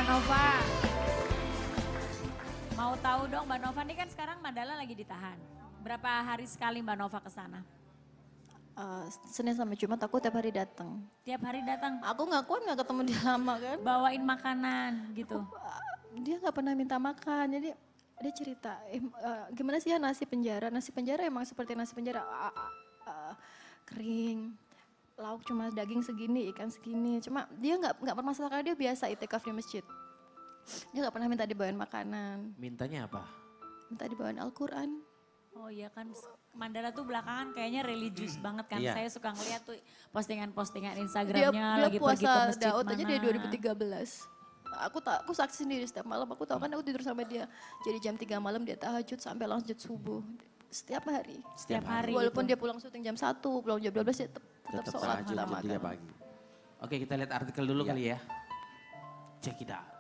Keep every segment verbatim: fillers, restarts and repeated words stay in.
Mbak Nova. Mau tahu dong Mbak Nova, ini kan sekarang Mandala lagi ditahan. Berapa hari sekali Mbak Nova ke sana? Uh, Senin sampai Jumat aku tiap hari datang. Tiap hari datang? Aku nggak kuat nggak ketemu dia lama kan. Bawain makanan gitu? Aku, uh, dia nggak pernah minta makan, jadi dia cerita, eh, uh, gimana sih ya nasi penjara? Nasi penjara emang seperti nasi penjara, uh, uh, uh, kering, lauk cuma daging segini, ikan segini. Cuma dia nggak nggak bermasalah karena dia biasa itikaf di masjid. Dia nggak pernah minta dibawain makanan. Mintanya apa? Minta dibawain Al-Quran. Oh iya kan, Mandala tuh belakangan kayaknya religius banget kan. Iya. Saya suka ngeliat tuh postingan-postingan Dia, Instagramnya dia lagi pergi ke puasa masjid Daud mana. aja dari dua ribu tiga belas. Aku tak, aku saksi sendiri setiap malam. Aku tahu kan aku tidur sama dia. Jadi jam tiga malam dia tahajud sampai lanjut subuh. Setiap hari. Setiap hari Walaupun gitu. dia pulang syuting jam satu, pulang jam dua belas dia tetap, tetap Tetap sholat tahajud jam utamakan. tiga pagi. Oke, kita lihat artikel dulu kali ya. Check it out.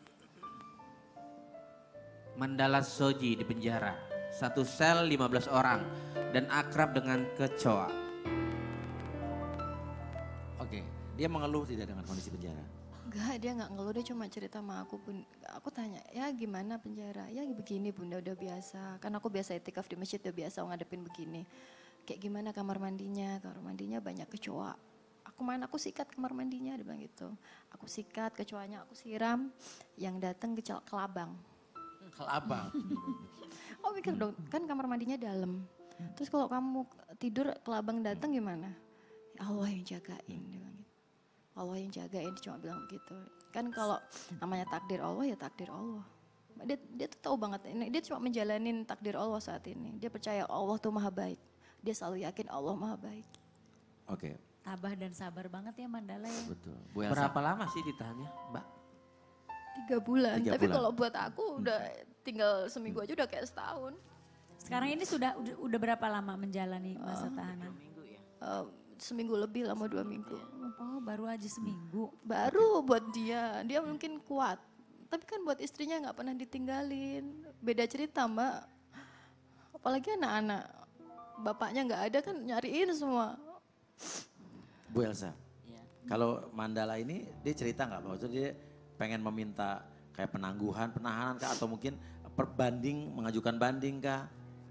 Mandala Shoji di penjara. Satu sel lima belas orang dan akrab dengan kecoa. Oke, dia mengeluh tidak dengan kondisi penjara? Enggak, dia nggak ngeluh, dia cuma cerita sama aku. Bun. Aku tanya, ya gimana penjara? Ya begini bunda, udah biasa. Kan aku biasa itikaf di masjid, udah biasa ngadepin begini. Kayak gimana kamar mandinya? Kamar mandinya banyak kecoa. Aku main, aku sikat kamar mandinya, dia bilang gitu. Aku sikat, kecoanya aku siram, yang datang ke kelabang. Kelabang? Oh mikir dong, kan kamar mandinya dalam. Terus kalau kamu tidur kelabang datang gimana? Ya Allah yang jagain, dia bilang gitu. Allah yang jagain, dia cuma bilang begitu. Kan kalau namanya takdir Allah ya takdir Allah. Dia, dia tuh tahu banget, ini dia cuma menjalanin takdir Allah saat ini. Dia percaya Allah tuh maha baik. Dia selalu yakin Allah maha baik. Oke, Tabah dan sabar banget ya Mandala ya. betul. Bu Elsa, Berapa lama sih ditahannya, Mbak? Tiga bulan, Tiga tapi bulan. kalau buat aku udah tinggal seminggu aja udah kayak setahun. Sekarang ini sudah udah, udah berapa lama menjalani masa tahanan? Uh, seminggu lebih lama dua minggu. Oh baru aja seminggu. Baru buat dia, dia mungkin kuat. Tapi kan buat istrinya nggak pernah ditinggalin. Beda cerita mbak. Apalagi anak-anak. Bapaknya nggak ada kan nyariin semua. Bu Elsa, Iya. kalau Mandala ini dia cerita nggak bahwa dia pengen meminta kayak penangguhan, penahanan kah atau mungkin perbanding, mengajukan banding kah?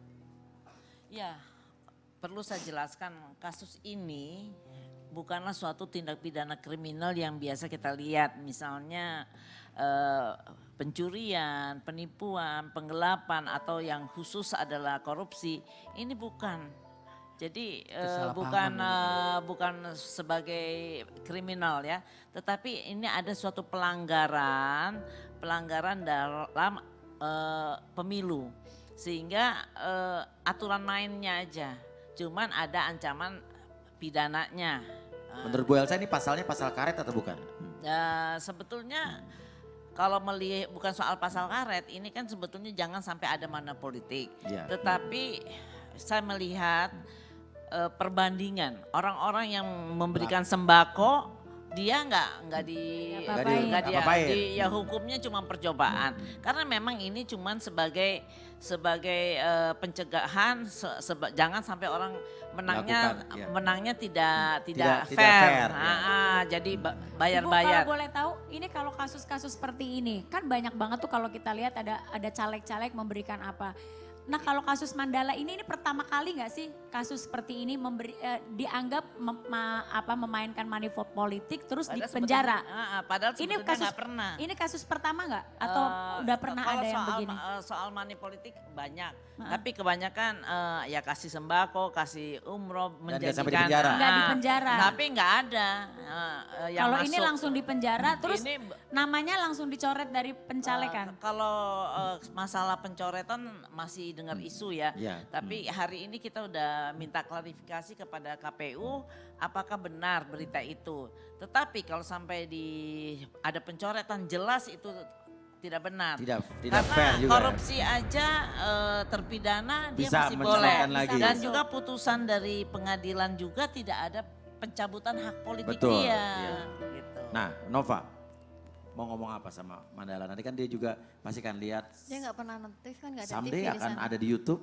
Ya, perlu saya jelaskan kasus ini bukanlah suatu tindak pidana kriminal yang biasa kita lihat. Misalnya eh, pencurian, penipuan, penggelapan atau yang khusus adalah korupsi. Ini bukan. Jadi eh, Kesalahpahaman bukan ini. eh, bukan sebagai kriminal ya, tetapi ini ada suatu pelanggaran, pelanggaran dalam eh, pemilu. Sehingga eh, aturan mainnya aja, cuman ada ancaman pidananya. Eh, Menurut Bu Elsa ini pasalnya pasal karet atau bukan? Ya, sebetulnya kalau melihat bukan soal pasal karet, ini kan sebetulnya jangan sampai ada mana politik. Iya. Tetapi saya melihat eh, perbandingan orang-orang yang memberikan sembako, dia nggak nggak di Nggak di- nggak dia apa-apain. di- ya hukumnya cuma percobaan. Karena memang ini cuma sebagai sebagai eh, pencegahan, se- seba- jangan sampai orang menangnya Lakukan, iya. menangnya tidak tidak, Tidak- tidak fair. fair, ya. Ah, ah, jadi ba- Ibu bayar-bayar. kalau boleh tahu, ini kalau kasus-kasus seperti ini, kan banyak banget tuh kalau kita lihat ada ada caleg-caleg memberikan apa. Nah kalau kasus Mandala ini, ini pertama kali nggak sih kasus seperti ini memberi, eh, dianggap mem- ma- apa, memainkan money for politik terus di Padahal penjara? sebetulnya- ah, ah, padahal Ini sebetulnya kasus nggak pernah. Ini kasus pertama nggak? Atau Eh, udah pernah kalau ada yang soal, begini? eh, soal money politik banyak, Heeh. tapi kebanyakan eh, ya kasih sembako, kasih umroh, Dan nggak sampai di menjanjikan. penjara. Nggak di Ah, penjara. Tapi nggak ada eh, eh, yang Kalau ini masuk. langsung di penjara, terus Ini namanya langsung dicoret dari pencalekan. Eh, kalau eh, masalah pencoretan masih dengar isu ya. Iya. Tapi hari ini kita udah minta klarifikasi kepada K P U apakah benar berita itu. Tetapi kalau sampai di ada pencoretan jelas itu tidak benar. Tidak tidak Karena fair juga. korupsi aja eh, terpidana dia Bisa masih mencelakakan boleh. lagi. Dan juga putusan dari pengadilan juga tidak ada pencabutan hak politik Betul, dia. iya. Gitu. Nah Nova, mau ngomong apa sama Mandala? Nanti kan dia juga pasti kan lihat Dia nggak pernah notif kan nggak ada T V someday di akan sana. ada di YouTube.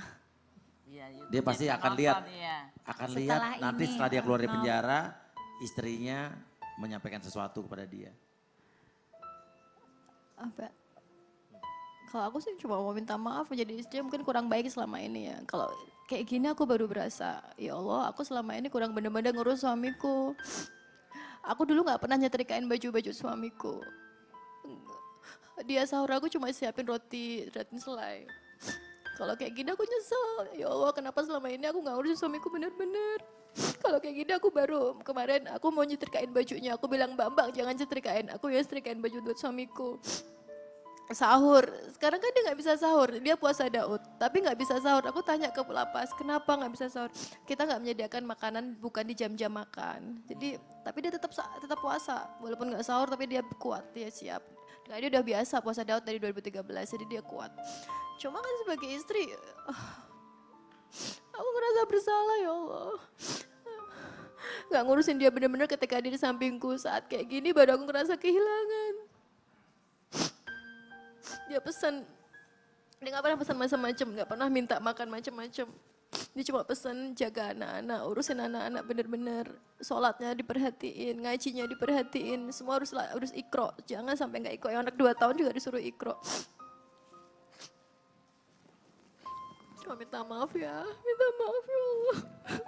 Iya, YouTube Dia pasti bisa akan nonton, lihat. iya. Akan Setelah lihat nanti ini, setelah dia keluar dari no. penjara, istrinya menyampaikan sesuatu kepada dia. Apa? Kalau aku sih cuma mau minta maaf menjadi istri mungkin kurang baik selama ini ya. Kalau kayak gini aku baru berasa, ya Allah aku selama ini kurang bener-bener ngurus suamiku. Aku dulu gak pernah nyetrikain baju-baju suamiku. Dia sahur aku cuma siapin roti, roti selai. Kalau kayak gini aku nyesel, ya Allah kenapa selama ini aku gak ngurusin suamiku bener-bener. Kalau kayak gini aku baru kemarin aku mau nyetrikain bajunya, aku bilang Mbak Mbak jangan nyetrikain, aku ya setrikain baju buat suamiku. Sahur, sekarang kan dia nggak bisa sahur, dia puasa Daud, tapi nggak bisa sahur. Aku tanya ke lapas, kenapa nggak bisa sahur? Kita nggak menyediakan makanan bukan di jam-jam makan. Jadi, tapi dia tetap tetap puasa, walaupun nggak sahur tapi dia kuat, dia siap. Nah, dia udah biasa puasa Daud dari dua ribu tiga belas, jadi dia kuat. Cuma kan sebagai istri, aku ngerasa bersalah ya Allah. Nggak ngurusin dia benar-benar ketika dia di sampingku saat kayak gini, baru aku ngerasa kehilangan. Dia pesan, dia gak pernah pesan macam-macam, gak pernah minta makan macam-macam. Dia cuma pesan jaga anak-anak, urusin anak-anak bener-bener. Sholatnya diperhatiin, ngajinya diperhatiin, semua harus harus ikro. Jangan sampai gak ikro, yang anak dua tahun juga disuruh ikro. Cuma minta maaf ya, minta maaf ya Allah.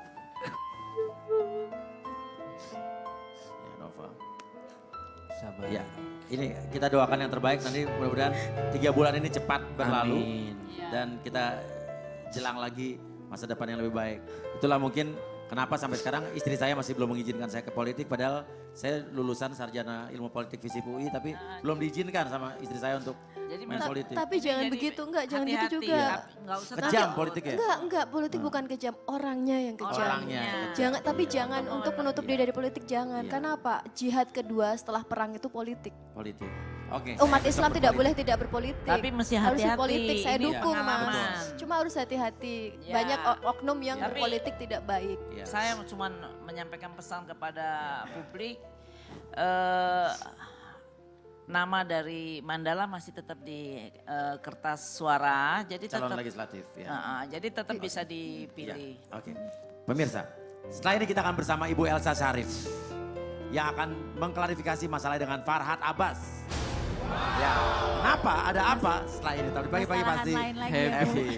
Ya Nova. Sabar. Ya, ini kita doakan yang terbaik nanti mudah-mudahan tiga bulan ini cepat berlalu. Amin. Dan kita jelang lagi masa depan yang lebih baik. Itulah mungkin kenapa sampai sekarang istri saya masih belum mengizinkan saya ke politik padahal saya lulusan sarjana ilmu politik Visip U I tapi nah, belum diizinkan sama istri saya untuk Jadi main Ta politik. Tapi jangan Jadi begitu, enggak, jangan gitu hati-hati, juga. Enggak usah Kejam tapi- politiknya. Enggak, enggak, politik bukan kejam, orangnya yang kejam. Orangnya. Jangan, tapi Iya. jangan Iya. untuk menutup diri dari politik, jangan. Iya. Karena apa? Jihad kedua setelah perang itu politik. Politik. Oke. Umat saya Islam tetap tidak berpolitik. boleh tidak berpolitik. Tapi mesti Harus hati-hati. politik, saya Ini dukung pengalaman. Mas. Cuma harus hati-hati. Ya. Banyak o- oknum yang Tapi- berpolitik tidak baik. Iya. Saya cuma menyampaikan pesan kepada publik, eh, nama dari Mandala masih tetap di eh, kertas suara, jadi Calon tetap, legislatif ya. Ah, ah, jadi tetap bisa Iya, dipilih. Oke. Pemirsa, setelah ini kita akan bersama Ibu Elsa Syarif yang akan mengklarifikasi masalah dengan Farhad Abbas. Ya, kenapa? Ada apa setelah ini? Tapi pagi-pagi Masalahan pasti lain lagi ya, Bu. happy.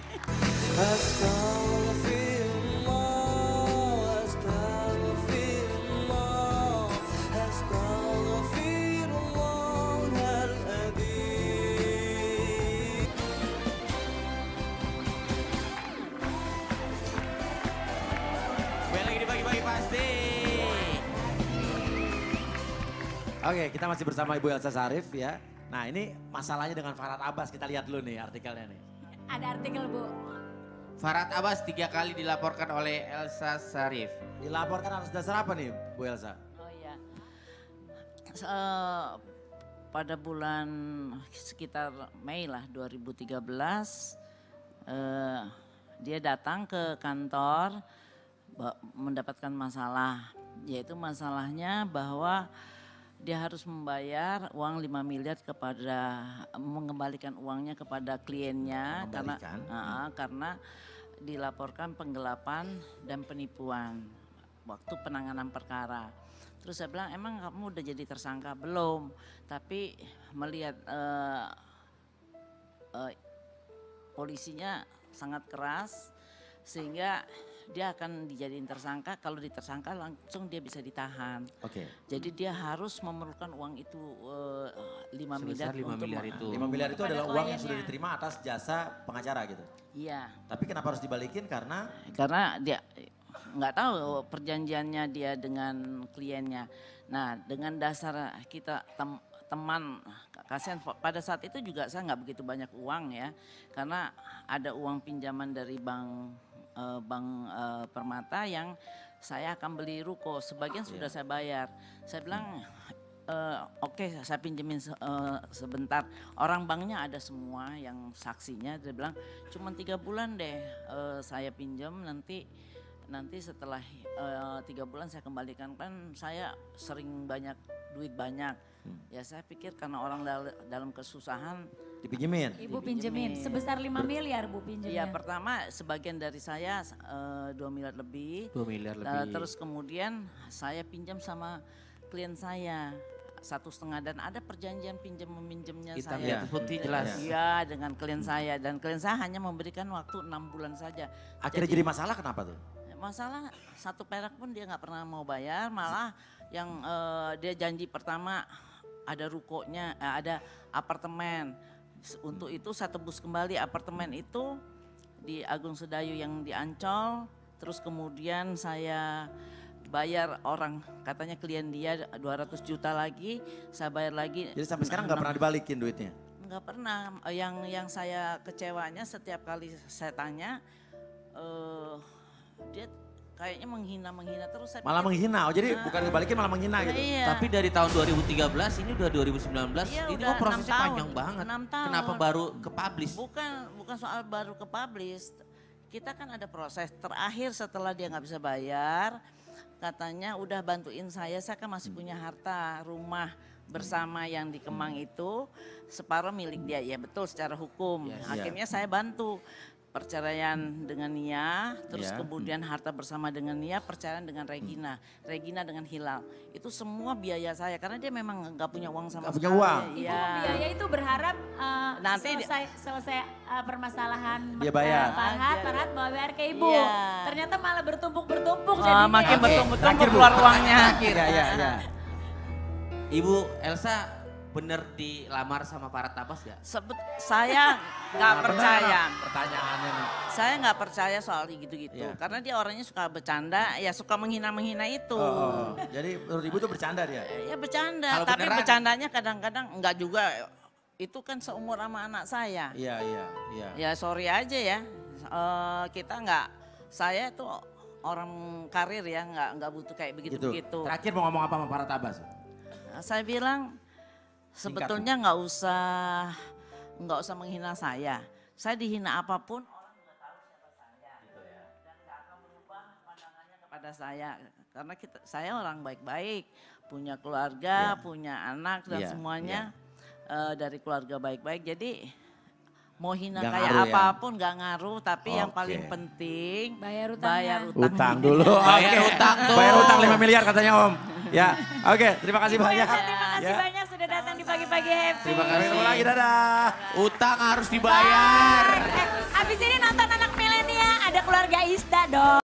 Kembali lagi di pagi-pagi pasti. Oke, kita masih bersama Ibu Elsa Syarif ya. Nah ini masalahnya dengan Farhad Abbas, kita lihat dulu nih artikelnya nih. Ada artikel Bu. Farhad Abbas tiga kali dilaporkan oleh Elsa Syarif. Dilaporkan atas dasar apa nih Bu Elsa? Oh iya. Eh, pada bulan sekitar Mei lah dua ribu tiga belas eh, dia datang ke kantor ba- mendapatkan masalah, yaitu masalahnya bahwa dia harus membayar uang lima miliar kepada mengembalikan uangnya kepada kliennya karena Mengembalikan? ah, karena dilaporkan penggelapan dan penipuan waktu penanganan perkara. Terus saya bilang emang kamu udah jadi tersangka belum? Tapi melihat eh, eh, polisinya sangat keras sehingga dia akan dijadiin tersangka, kalau ditersangka langsung dia bisa ditahan. Oke. Jadi dia harus memerlukan uang itu eh, lima miliar Sebesar lima untuk miliar me- itu. lima miliar itu Kepada adalah uang yang kliennya. sudah diterima atas jasa pengacara gitu. Iya, Tapi kenapa harus dibalikin? Karena karena dia nggak tahu perjanjiannya dia dengan kliennya. Nah, dengan dasar kita tem- teman kasihan pada saat itu juga saya nggak begitu banyak uang ya, karena ada uang pinjaman dari bank eh, bank eh, Permata yang saya akan beli ruko, sebagian sudah saya bayar. Saya bilang eh, oke saya pinjemin se- eh, sebentar, orang banknya ada semua yang saksinya. Dia bilang cuma tiga bulan deh eh, saya pinjam, nanti nanti setelah eh, tiga bulan saya kembalikan. Kan saya sering banyak duit banyak, ya saya pikir karena orang dal- dalam kesusahan. dipinjemin. Ibu pinjemin Dipinjemin. sebesar lima miliar Bu pinjemnya. Ya pertama sebagian dari saya eh, dua miliar lebih. dua miliar Eh, lebih. terus kemudian saya pinjam sama klien saya satu setengah dan ada perjanjian pinjam meminjamnya Hitam di saya. atas putih jelas. Iya dengan klien saya dan klien saya hanya memberikan waktu enam bulan saja. Akhirnya jadi masalah kenapa tuh? Masalah satu perak pun dia nggak pernah mau bayar, malah yang eh, dia janji pertama ada rukonya, eh, ada apartemen. Untuk itu saya tebus kembali apartemen itu di Agung Sedayu yang di Ancol, terus kemudian saya bayar orang, katanya klien dia dua ratus juta lagi, saya bayar lagi. Jadi sampai sekarang nggak pernah dibalikin duitnya? Nggak pernah, yang yang saya kecewanya setiap kali saya tanya, eh, dia kayaknya menghina-menghina terus. Saya Malah pikir, menghina, oh jadi Nah. bukan dibalikin malah menghina Nah, gitu. iya. Tapi dari tahun dua ribu tiga belas ini udah dua ribu sembilan belas, Iya, ini udah kok prosesnya enam tahun. panjang banget. enam tahun. Kenapa baru ke publish? Bukan, bukan soal baru ke publish. Kita kan ada proses terakhir setelah dia nggak bisa bayar, katanya udah bantuin saya, saya kan masih punya harta rumah bersama yang di Kemang itu, separuh milik dia, ya betul secara hukum. Yes. Akhirnya saya bantu. Perceraian dengan Nia, terus Ya. kemudian harta bersama dengan Nia, perceraian dengan Regina, Regina dengan Hilal. Itu semua biaya saya karena dia memang nggak punya uang sama Nggak punya sekali. uang. Ibu Iya. biaya itu berharap uh, Nanti di- selesai selesai uh, permasalahan Dia bayar. uh, Farhad, Iya. Farhad mau bayar ke ibu. Iya. Ternyata malah bertumpuk-bertumpuk Wah, jadinya. makin Oke, bertumpuk-tumpuk terakhir, Bu. keluar uangnya. Iya, iya, iya. Ibu Elsa bener dilamar sama Farhad Abbas gak? Sebet, saya nggak Nah, percaya. benar, pertanyaannya nih. Saya nggak percaya soal gitu-gitu. Iya. Karena dia orangnya suka bercanda, ya suka menghina-menghina itu. Oh, oh, oh. Jadi menurut ibu tuh bercanda dia? Ya bercanda, Kalau tapi beneran? bercandanya kadang-kadang enggak juga. Itu kan seumur sama anak saya. Iya, iya, iya. Ya sorry aja ya, Eh, kita nggak, saya tuh orang karir ya nggak nggak butuh kayak Gitu. begitu-begitu. Terakhir mau ngomong apa sama Farhad Abbas? Saya bilang sebetulnya nggak usah nggak usah menghina saya. Saya dihina apapun orang juga tahu siapa saya. Dan nggak akan berubah pandangannya kepada saya. Karena kita, saya orang baik-baik, punya keluarga, Iya. punya anak dan Iya, semuanya eh, dari keluarga baik-baik. Jadi mau hina Nggak kayak ngaruh ya? apapun nggak ngaruh. Tapi yang Oke. paling penting Bayar utangnya. bayar utang. Utang dulu. Bayar Oke. utang tuh. Bayar utang lima miliar katanya Om. Ya, oke. Terima kasih Ibu banyak. Elsa, terima kasih Ya. banyak sudah datang di pagi-pagi happy. Terima Sampai kasih. ketemu lagi, dadah. Utang harus dibayar. Eh, abis ini nonton anak milenial ada keluarga Isda dong.